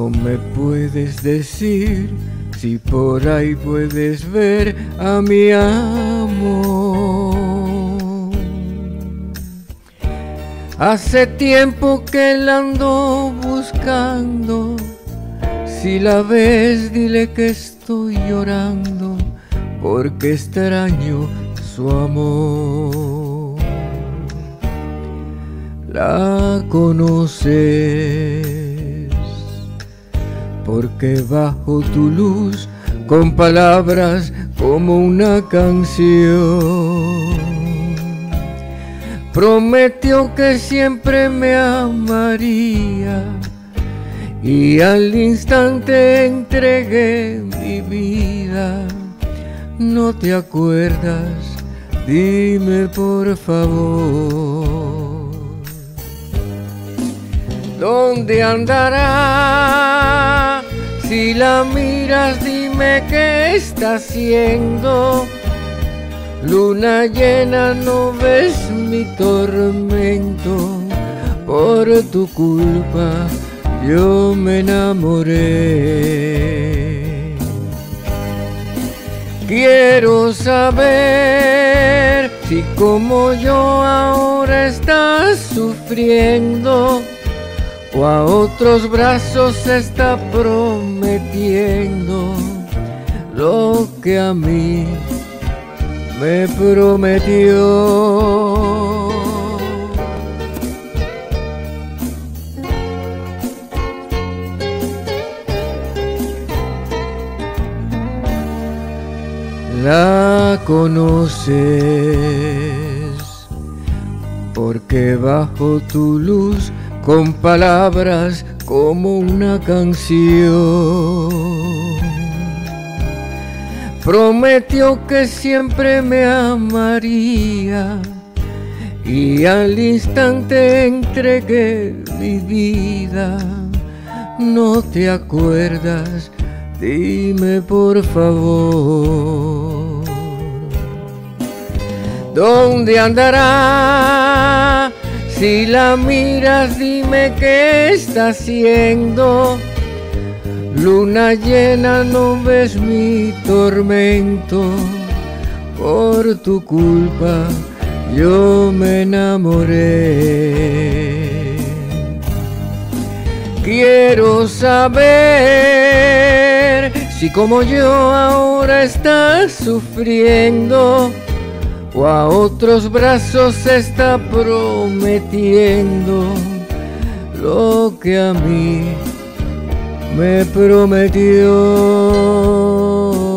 No me puedes decir si por ahí puedes ver a mi amor. Hace tiempo que la ando buscando. Si la ves, dile que estoy llorando porque extraño su amor. La conoces porque bajo tu luz, con palabras como una canción, prometió que siempre me amaría y al instante entregué mi vida. ¿No te acuerdas? Dime por favor. ¿Dónde andará? Si la miras, dime qué está haciendo. Luna llena, no ves mi tormento. Por tu culpa yo me enamoré. Quiero saber si como yo ahora estás sufriendo o a otros brazos se está prometiendo lo que a mí me prometió. La conoces porque bajo tu luz, con palabras como una canción, prometió que siempre me amaría y al instante entregué mi vida. ¿No te acuerdas? Dime por favor. ¿Dónde andará? Si la miras, dime qué está haciendo. Luna llena, no ves mi tormento. Por tu culpa yo me enamoré. Quiero saber si como yo ahora estás sufriendo o a otros brazos se está prometiendo lo que a mí me prometió.